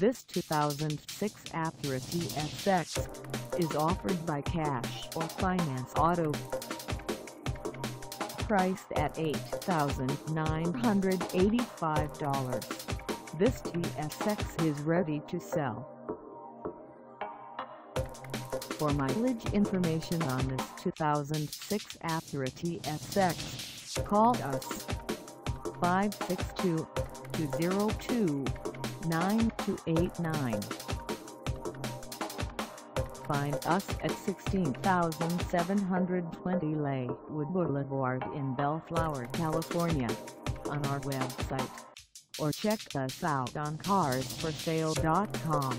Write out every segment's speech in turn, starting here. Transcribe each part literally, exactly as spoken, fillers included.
This two thousand six Acura T S X is offered by Cash or Finance Auto. Priced at eight thousand nine hundred eighty-five dollars, this T S X is ready to sell. For mileage information on this two thousand six Acura T S X, call us five six two, two zero two, nine two eight nine. Find us at sixteen thousand seven hundred twenty Lakewood Boulevard in Bellflower, California, on our website, or check us out on cars for sale dot com.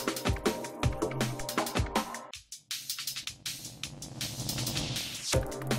You